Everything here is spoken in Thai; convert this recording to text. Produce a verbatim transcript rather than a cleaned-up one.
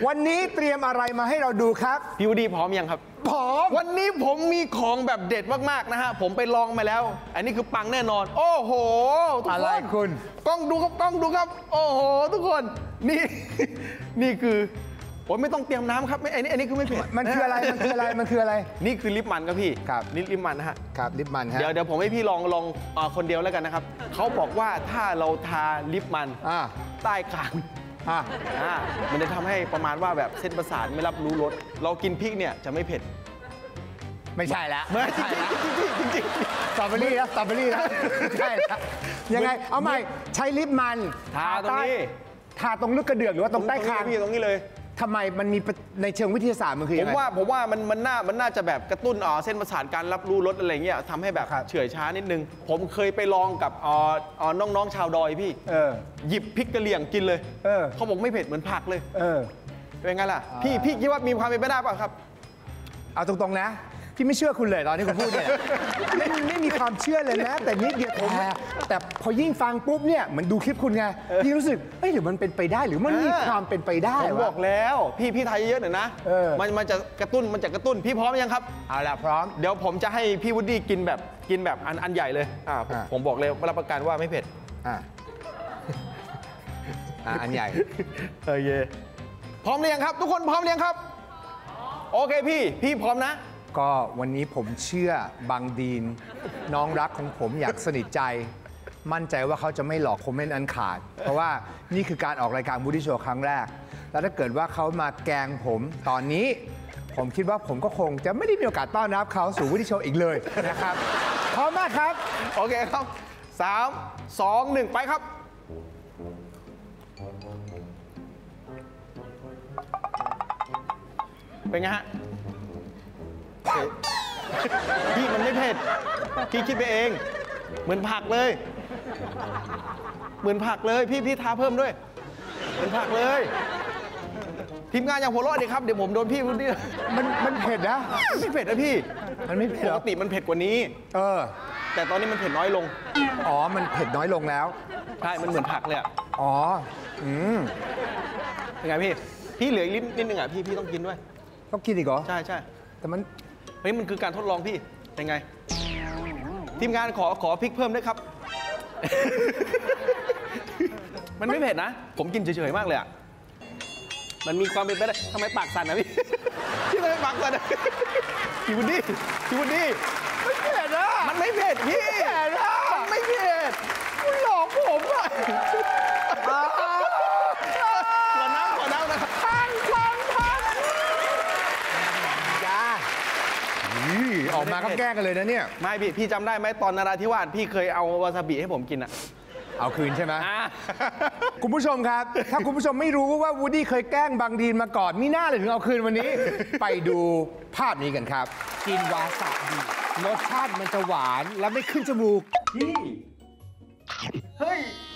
วันนี้เตรียมอะไรมาให้เราดูครับพี่วูดดี้พร้อมยังครับพร้อมวันนี้ผมมีของแบบเด็ดมากๆนะฮะผมไปลองมาแล้วอันนี้คือปังแน่นอนโอ้โหทุกคนอะไรคุณกล้องดูครับกล้องดูครับโอ้โหทุกคนนี่นี่คือผมไม่ต้องเตรียมน้ำครับไม่อันนี้อันนี้คือไม่เผ็ดมันคืออะไรมันคืออะไรมันคืออะไรนี่คือลิปมันครับพี่ครับนี่ลิปมันนะฮะครับลิปมันฮะเดี๋ยวเดี๋ยวผมให้พี่ลองลองคนเดียวแล้วกันนะครับเขาบอกว่าถ้าเราทาลิปมันใต้คางอ่ามันจะทำให้ประมาณว่าแบบเส้นประสาทไม่รับรู้รสเรากินพริกเนี่ยจะไม่เผ็ดไม่ใช่แล้วไม่ใช่แล้วจริงจริงสตรอเบอรี่แล้วสตรอเบอรี่แล้วใช่แล้วยังไงเอาใหม่ใช้ลิปมันทาตรงนี้ทาตรงลึกกระเดือกหรือว่าตรงใต้คางพี่ตรงนี้เลยทำไมมันมีในเชิงวิทยาศาสตร์มันคือยังไงผมว่าผมว่ามันมันน่ามันน่าจะแบบกระตุ้นอ๋อเส้นประสาทการรับรู้รสอะไรเงี้ยทำให้แบบเฉื่อยช้านิดนึงผมเคยไปลองกับอ๋ออ๋อน้องๆชาวดอยพี่เออหยิบพริกกระเหรี่ยงกินเลยเออเขาบอกไม่เผ็ดเหมือนผักเลยเออเป็นไงล่ะพี่พี่คิดว่ามีความเป็นไปได้ป่ะครับเอาตรงๆนะพี่ไม่เชื่อคุณเลยตอนที่คุณพูดเนี่ยไม่ไม่มีความเชื่อเลยนะแต่นิดเดียวผมแต่พอยิ่งฟังปุ๊บเนี่ยเหมือนดูคลิปคุณไงพี่รู้สึกเอ้ยหรือมันเป็นไปได้หรือมันมีความเป็นไปได้ผมบอกแล้วพี่พี่ไทยเยอะหน่อยนะมันมันจะกระตุ้นมันจะกระตุ้นพี่พร้อมยังครับเอาละพร้อมเดี๋ยวผมจะให้พี่วูดดี้กินแบบกินแบบอันอันใหญ่เลยอ่าผมบอกเลยรับประกันว่าไม่เผ็ดอ่าอันใหญ่โอเคพร้อมหรือยังครับทุกคนพร้อมหรือยังครับโอเคพี่พี่พร้อมนะก็วันนี้ผมเชื่อบังดีนน้องรักของผมอยากสนิทใจมั่นใจว่าเขาจะไม่หลอกผมเป็นอันขาดเพราะว่านี่คือการออกรายการวูดดี้โชว์ครั้งแรกแล้วถ้าเกิดว่าเขามาแกล้งผมตอนนี้ผมคิดว่าผมก็คงจะไม่ได้มีโอกาสต้อนรับเขาสู่วูดดี้โชว์อีกเลยนะครับพร้อมมากครับโอเคครับสามสองหนึ่งไปครับเป็นไงฮะพี่มันไม่เผ็ดพี่คิดไปเองเหมือนผักเลยเหมือนผักเลยพี่พี่ทาเพิ่มด้วยเหมือนผักเลยทีมงานอย่างหัวเราะดิครับเดี๋ยวผมโดนพี่พูดดิมันมันเผ็ดนะไม่เผ็ดนะพี่มันไม่เผ็ดปกติมันเผ็ดกว่านี้เออแต่ตอนนี้มันเผ็ดน้อยลงอ๋อมันเผ็ดน้อยลงแล้วใช่มันเหมือนผักเลยอ่ะอ๋ออืมเป็นไงพี่พี่เหลืออีกนิดนึงอ่ะพี่พี่ต้องกินด้วยต้องกินอีกเหรอใช่ใช่แต่มันเฮ้ยมันคือการทดลองพี่เป็นไงทีมงานขอขอพริกเพิ่มด้วยครับ มันไม่เผ็ดนะผมกินเฉยๆมากเลยอ่ะมันมีความเป็นไปได้ทำไมปากสั่นนะพี่ พี่ทำไมปากสั่นนะพี่วุฒิพี่วุฒิไม่เผ็ดนะมันไม่เผ็ดพี่มันไม่เผ็ดคุณหลอกผมอ่ะขอน้ำขอน้ำนะครับพังพังพังจ้าออกมาก็แกล้งกันเลยนะเนี่ยไม่พี่พี่จำได้ไหมตอนนราธิวาสพี่เคยเอาวาซาบิให้ผมกินอะเอาคืนใช่ไหมคุณผู้ชมครับถ้าคุณผู้ชมไม่รู้ว่าวูดดี้เคยแกล้งบังดีนมาก่อนมีหน้าเลยถึงเอาคืนวันนี้ ไปดูภาพนี้กันครับกินวาซาบิรสชาติมันจะหวานและไม่ขึ้นจมูกพี่เฮ้ย